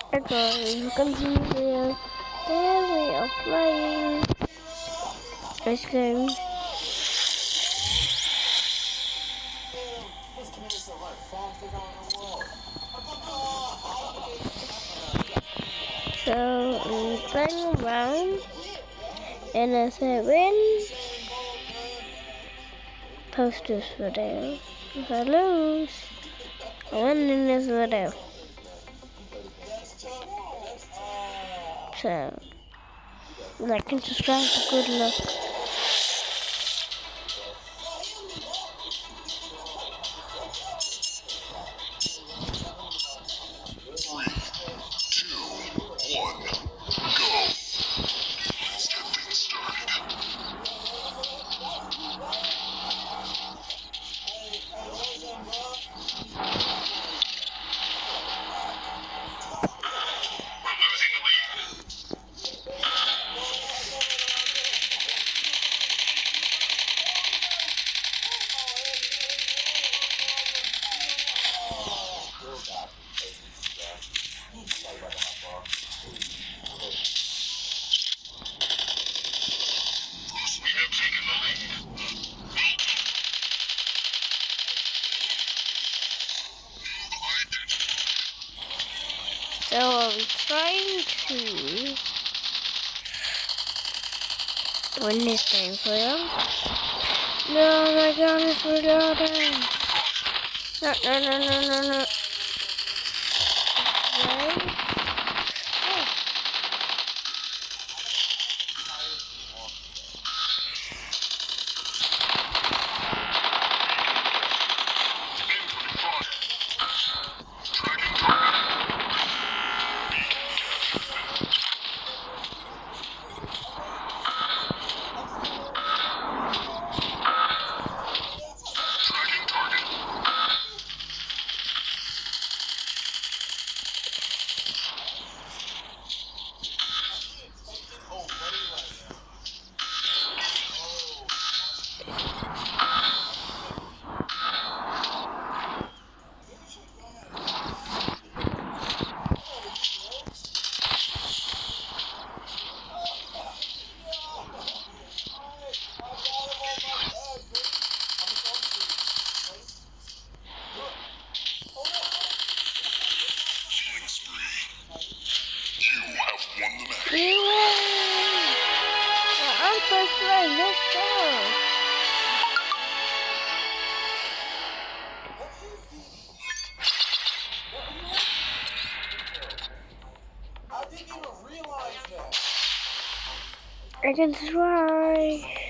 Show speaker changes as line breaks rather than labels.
I can continue their way of playing this game. So I'm playing around, and as I win, post this video. If I lose, I win in this video. So, like and subscribe for good luck. So I'm trying to win this game for you. No, my gun is reloading. No. Right? You win! I'm first place, let's go! I didn't even realize that. I can try.